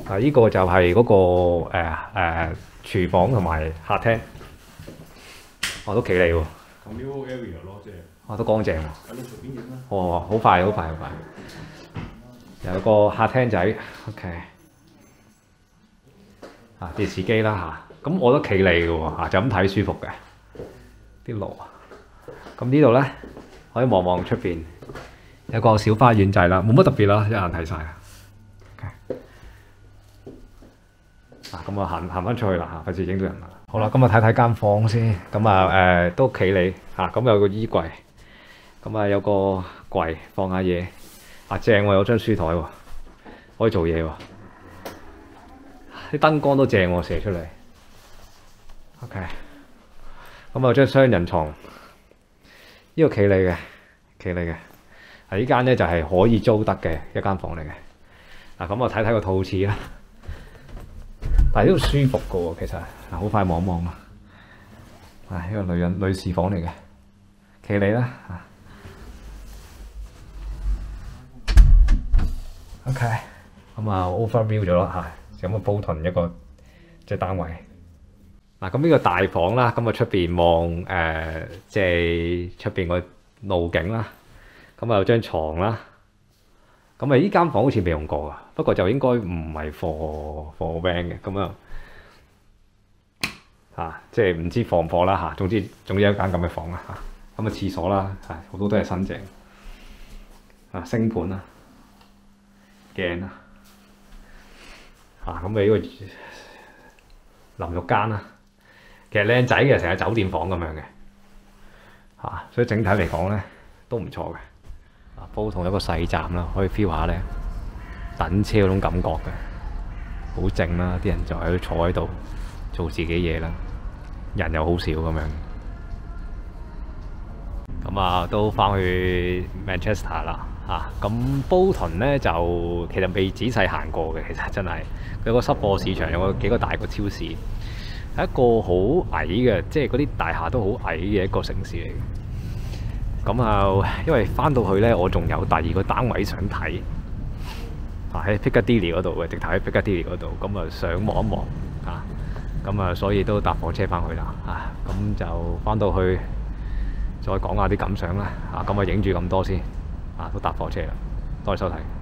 啊，呢個就係嗰個廚房同埋客廳，都企理喎。 Communal area 咯，即係。 都乾淨喎。 咁你隨便影啦。 好快，好快，好快。有個客廳仔 ，OK。電視機啦嚇，咁我都企理嘅喎，就咁睇舒服嘅。啲爐啊，咁呢度咧可以望望出邊，有個小花園仔啦，冇乜特別啦，一眼睇晒啦。OK。咁我行翻出去啦嚇，費事影到人啦。好啦，咁啊睇睇間房先，咁啊都企理嚇，咁有個衣櫃，咁啊有個櫃放下嘢，正喎，有張書台喎，可以做嘢喎，啲燈光都正喎，射出嚟。OK，咁啊有張雙人床，呢個企理嘅，呢間咧就係可以租得嘅一間房嚟嘅。咁我睇睇個套廁啦。但係呢度舒服嘅喎，其實好快望一望啦。呢個女士房嚟嘅，企理啦。OK，咁啊 overview 咗啦嚇，有冇煲屯一個即係單位。咁呢個大房啦，咁啊出邊望即係出邊個路景啦。咁啊有張床啦。咁啊呢間房好似未用過啊，不過就應該唔係 for rent 嘅，咁即係唔知放唔放啦嚇。總之有一間咁嘅房啦嚇。咁啊廁所啦，好多都係新淨。星盤啦，鏡啦，咁啊呢個淋浴間啦，其實靚仔嘅，成日酒店房咁樣嘅，所以整體嚟講咧都唔錯嘅。煲同一個細站啦，可以 feel 下咧等車嗰種感覺嘅，好靜啦，啲人就喺度坐喺度做自己嘢啦，人又好少咁樣。咁都翻去 Manchester 啦咁煲屯咧就其實未仔細行過嘅，其實真係佢有個濕貨市場，有幾個大個超市，係一個好矮嘅，即係嗰啲大廈都好矮嘅一個城市嚟嘅。咁因為翻到去咧，我仲有第二個單位想睇，喺 Piccadilly 嗰度嘅，直頭喺 Piccadilly 嗰度，咁想望一望咁所以都搭火車翻去啦咁就翻到去再講下啲感想啦咁影住咁多先都搭火車啦，多謝收睇。